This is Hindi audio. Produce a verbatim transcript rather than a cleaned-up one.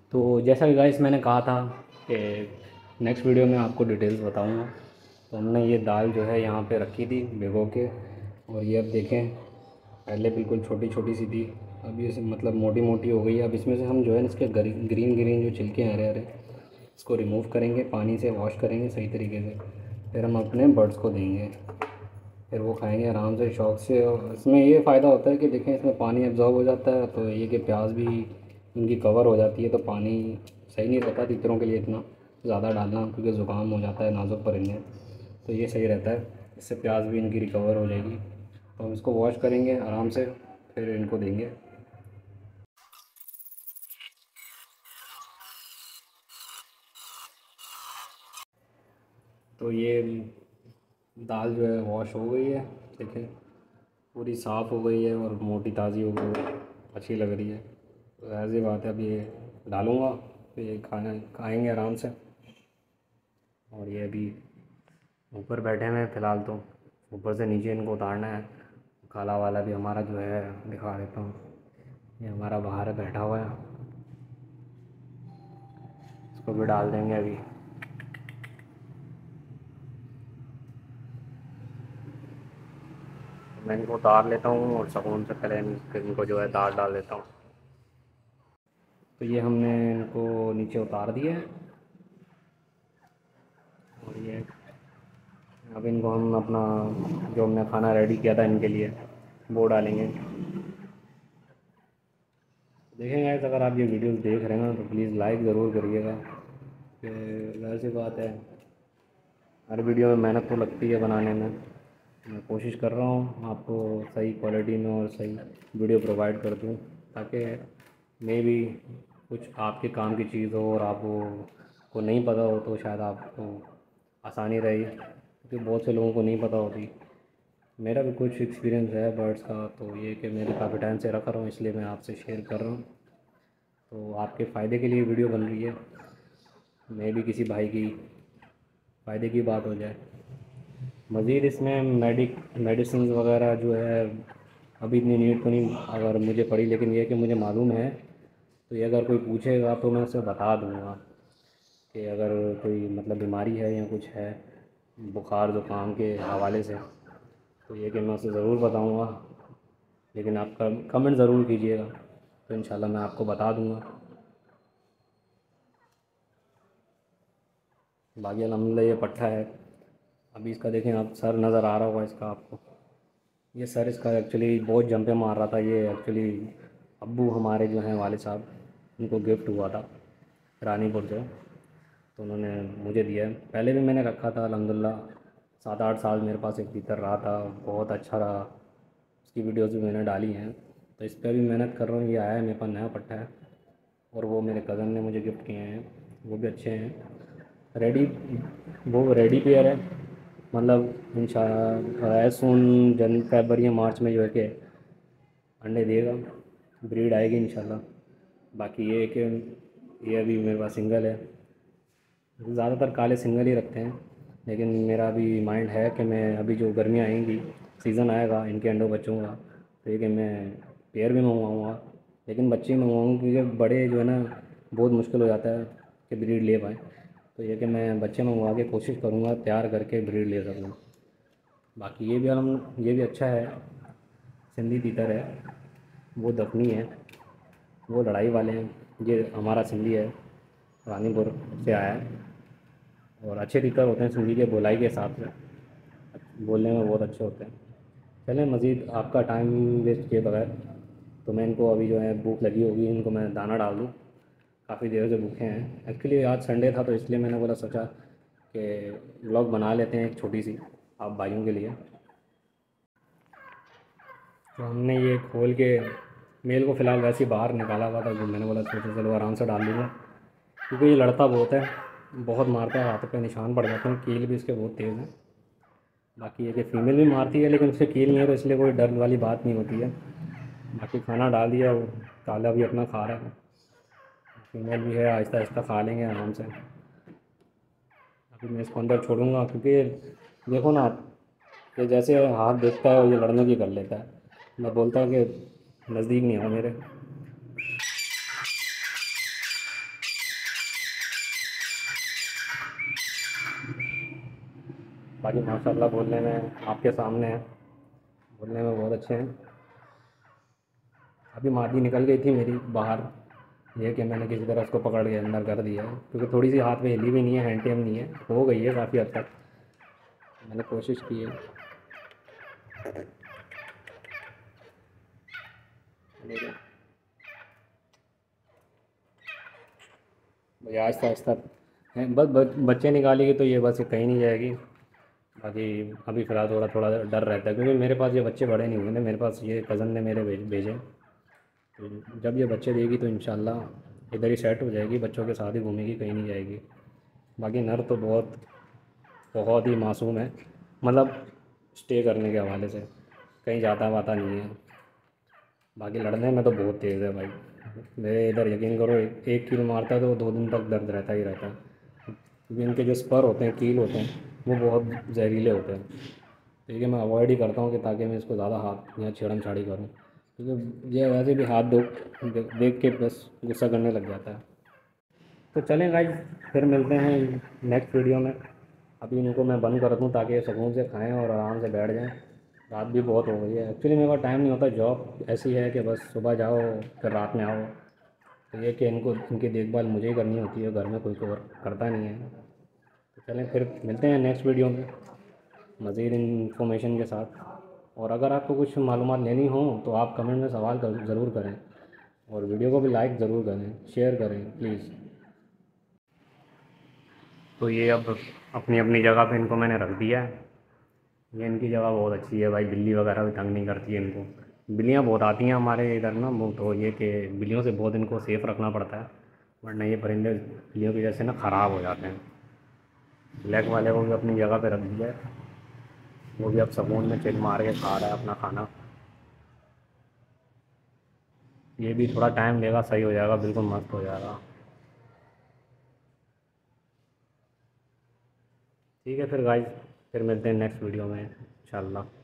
तो जैसा कि गाइस मैंने कहा था कि नेक्स्ट वीडियो में आपको डिटेल्स बताऊंगा। तो हमने ये दाल जो है यहाँ पे रखी थी भिगो के, और ये अब देखें पहले बिल्कुल छोटी छोटी सी थी, अब ये मतलब मोटी मोटी हो गई है। अब इसमें से हम जो है इसके ग्रीन ग्रीन जो छिलके हैं हरे हरे, इसको रिमूव करेंगे, पानी से वॉश करेंगे सही तरीके से, फिर हम अपने बर्ड्स को देंगे, फिर वो खाएंगे आराम से शौक़ से। और इसमें ये फ़ायदा होता है कि देखें इसमें पानी एब्जॉर्ब हो जाता है, तो ये कि प्याज भी इनकी कवर हो जाती है, तो पानी सही नहीं रहता तीतरों के लिए इतना ज़्यादा डालना, क्योंकि ज़ुकाम हो जाता है, नाजुक परिंदे, तो ये सही रहता है। इससे प्याज भी इनकी रिकवर हो जाएगी। तो हम इसको वॉश करेंगे आराम से, फिर इनको देंगे। तो ये दाल जो है वॉश हो गई है, देखें पूरी साफ़ हो गई है और मोटी ताज़ी हो गई है, अच्छी लग रही है। तो ऐसी बात है, अब ये डालूँगा, तो ये खाना खाएंगे आराम से। और ये अभी ऊपर बैठे हुए हैं फ़िलहाल, तो ऊपर से नीचे इनको उतारना है। काला वाला भी हमारा जो है दिखा देता हूँ, ये हमारा बाहर बैठा हुआ है, इसको भी डाल देंगे अभी। मैं इनको उतार लेता हूँ और सुकून से पहले फिर इनको जो है दाल डाल देता हूँ। तो ये हमने इनको नीचे उतार दिया है, और ये अब इनको हम अपना जो हमने खाना रेडी किया था इनके लिए वो डालेंगे। देखें गाइस, अगर आप ये वीडियो देख रहे हैं ना तो प्लीज़ लाइक ज़रूर करिएगा, कि ज़ाहिर सी बात है हर वीडियो में मेहनत तो लगती है बनाने में। मैं कोशिश कर रहा हूँ आपको सही क्वालिटी में और सही वीडियो प्रोवाइड कर दूँ, ताकि मे भी कुछ आपके काम की चीज़ हो और आपको को नहीं पता हो तो शायद आपको आसानी रही, क्योंकि बहुत से लोगों को नहीं पता होती। मेरा भी कुछ एक्सपीरियंस है बर्ड्स का, तो ये कि मेरे काफ़ी टाइम से रख रहा हूँ, इसलिए मैं आपसे शेयर कर रहा हूँ। तो आपके फ़ायदे के लिए वीडियो बन रही है, मैं भी किसी भाई की फ़ायदे की बात हो जाए। मज़ीद इसमें मेडिक मेडिसिन वगैरह जो है अभी इतनी नीड तो नहीं अगर मुझे पड़ी, लेकिन ये कि मुझे मालूम है, तो ये अगर कोई पूछेगा तो मैं उसे बता दूँगा कि अगर कोई मतलब बीमारी है या कुछ है बुखार ज़ुकाम के हवाले से, तो ये कि मैं उसे ज़रूर बताऊँगा। लेकिन आप कमेंट ज़रूर कीजिएगा, तो इंशाल्लाह मैं आपको बता दूँगा। बाकी अल्हम्दुलिल्लाह ये पट्ठा है। अभी इसका देखें आप, सर नज़र आ रहा होगा इसका आपको, ये सर इसका एक्चुअली बहुत जंपे मार रहा था। ये एक्चुअली अब्बू हमारे जो हैं वालिद साहब, उनको गिफ्ट हुआ था रानीपुर से, तो उन्होंने मुझे दिया है। पहले भी मैंने रखा था अल्हम्दुलिल्लाह, सात आठ साल मेरे पास एक तीतर रहा था, बहुत अच्छा रहा। उसकी वीडियोज़ भी मैंने डाली हैं, तो इस पर भी मेहनत कर रहा हूँ। ये आया है मेरे पास नया पट्टा है, और वो मेरे कज़न ने मुझे गिफ्ट किए हैं, वो भी अच्छे हैं। रेडी, वो रेडी पेयर है, मतलब इंशाल्लाह एज सून जन फरवरी या मार्च में जो है कि अंडे देगा, ब्रीड आएगी इंशाल्लाह। बाकी ये है कि ये अभी मेरे पास सिंगल है, ज़्यादातर काले सिंगल ही रखते हैं, लेकिन मेरा अभी माइंड है कि मैं अभी जो गर्मियाँ आएंगी, सीज़न आएगा इनके अंडों बच्चों का, तो ये कि मैं पेयर भी मंगवाऊँगा, लेकिन बच्चे ही मंगवाऊँगा, क्योंकि बड़े जो है ना बहुत मुश्किल हो जाता है कि ब्रीड ले पाएँ। तो ये कि मैं बच्चे मंगवा के कोशिश करूँगा तैयार करके ब्रीड ले सकूँ। बाकी ये भी हम ये भी अच्छा है, सिंधी तीतर है, वो दफनी है, वो लड़ाई वाले हैं। ये हमारा सिंधी है, रानीपुर से आया है, और अच्छे तीतर होते हैं सिंधी के, बोलाई के हिसाब से बोलने में बहुत अच्छे होते हैं। चलें, मज़ीद आपका टाइम वेस्ट किए बगैर, तो मैं इनको अभी जो है भूख लगी होगी, इनको मैं दाना डाल दूँ, काफ़ी देर से भूखे हैं। एक्चुअली आज संडे था, तो इसलिए मैंने बोला सोचा कि व्लॉग बना लेते हैं एक छोटी सी आप भाइयों के लिए। तो हमने ये खोल के मेल को फ़िलहाल वैसे ही बाहर निकाला हुआ था, तो मैंने बोला सोचा चलो आराम से डाल दूँगा, क्योंकि ये लड़ता बहुत है, बहुत मारता है, हाथों पे निशान पड़ जाते हैं, कील भी इसके बहुत तेज़ है। बाकी ये कि फ़ीमेल भी मारती है, लेकिन उससे कील नहीं है, तो इसलिए कोई डर वाली बात नहीं होती है। बाकी खाना डाल दिया, वो काला भी अपना खा रहा है, फीमेल भी है, आहिस्ता आहिस्ता खा लेंगे आराम से। अभी मैं इसको अंदर छोड़ूंगा, क्योंकि देखो ना आप, ये जैसे हाथ देखता है ये लड़ने की कर लेता है। मैं बोलता हूँ कि नज़दीक नहीं आओ मेरे। बाकी माशाल्लाह बोलने में आपके सामने है, बोलने में बहुत अच्छे हैं। अभी मादी निकल गई थी मेरी बाहर, ये कि मैंने किसी तरह उसको पकड़ के अंदर कर दिया है, क्योंकि थोड़ी सी हाथ में हिली भी नहीं है, हैंड टेम नहीं है, हो गई है काफ़ी हद तक। मैंने कोशिश की है, लेकिन भाई आहिस्ता आहिस्ता है, बस बच, बच्चे निकालेगी तो ये बस कहीं नहीं जाएगी। बाकी अभी फ़िलहाल थोड़ा थोड़ा डर रहता है, क्योंकि मेरे पास ये बच्चे बड़े नहीं हुए थे, मेरे पास ये कज़न ने मेरे भेज भेजे। तो जब ये बच्चे देगी तो इंशाल्लाह इधर ही सेट हो जाएगी, बच्चों के साथ ही घूमेगी, कहीं नहीं जाएगी। बाकी नर तो बहुत बहुत ही मासूम है, मतलब स्टे करने के हवाले से कहीं जाता वाता नहीं है। बाकी लड़ने में तो बहुत तेज़ है भाई, मेरे इधर यकीन करो, एक, एक कील मारता है तो दो दिन तक दर्द रहता ही रहता है, क्योंकि इनके जो स्पर होते हैं, कील होते हैं, वो बहुत जहरीले होते हैं। ठीक है, मैं अवॉइड ही करता हूँ कि ताकि मैं इसको ज़्यादा हाथ या छेड़म छाड़ी करूँ, क्योंकि ये वैसे भी हाथ दो देख देख के बस गुस्सा करने लग जाता है। तो चलें गाइस, फिर मिलते हैं नेक्स्ट वीडियो में। अभी इनको मैं बंद कर दूँ ताकि ये सुकून से खाएं और आराम से बैठ जाएं। रात भी बहुत हो गई है, एक्चुअली मेरे पास टाइम नहीं होता, जॉब ऐसी है कि बस सुबह जाओ फिर रात में आओ। तो ये कि इनको इनकी देखभाल मुझे ही करनी होती है, घर में कोई और करता नहीं है। तो चलें फिर मिलते हैं नेक्स्ट वीडियो में मज़ीद इन्फॉर्मेशन के साथ। और अगर आपको कुछ मालूमात लेनी हो तो आप कमेंट में सवाल कर ज़रूर करें, और वीडियो को भी लाइक ज़रूर करें, शेयर करें प्लीज़। तो ये अब अपनी अपनी जगह पे इनको मैंने रख दिया है। ये इनकी जगह बहुत अच्छी है भाई, बिल्ली वगैरह भी तंग नहीं करती है इनको। बिल्लियाँ बहुत आती हैं हमारे इधर ना, वो तो ये कि बिल्लियों से बहुत इनको सेफ़ रखना पड़ता है, वरना ये परिंदे बिल्लियों की वजह से ना ख़राब हो जाते हैं। ब्लैक वाले को भी अपनी जगह पे रख दिया है, वो भी अब सुकून में चिल मार के खा रहा है अपना खाना। ये भी थोड़ा टाइम लेगा, सही हो जाएगा, बिल्कुल मस्त हो जाएगा। ठीक है फिर गाइस, फिर मिलते हैं नेक्स्ट वीडियो में इंशाल्लाह।